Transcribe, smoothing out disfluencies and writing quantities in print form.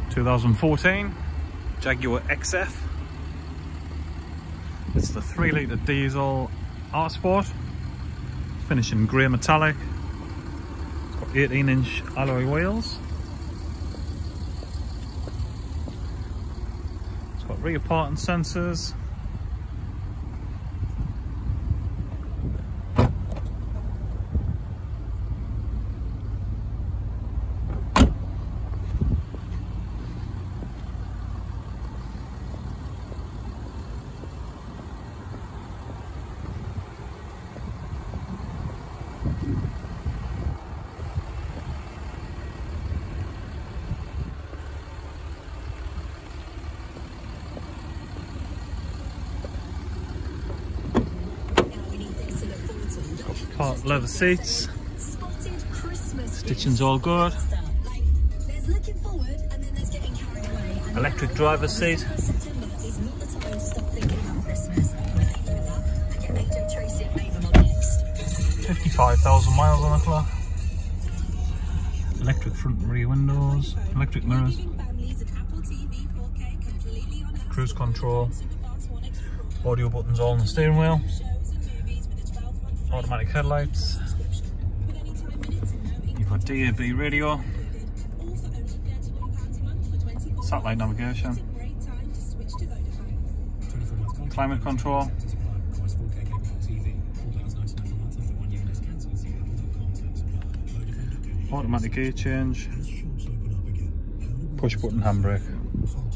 2014 Jaguar XF. It's the 3-litre diesel R Sport, finished in grey metallic. It's got 18-inch alloy wheels. It's got rear parking sensors. Leather seats, stitching's all good. Electric driver's seat. 55,000 miles on the clock. Electric front and rear windows, electric mirrors, cruise control, audio buttons all on the steering wheel. Automatic headlights. You've got DAB radio, satellite navigation, climate control, automatic gear change, push button handbrake.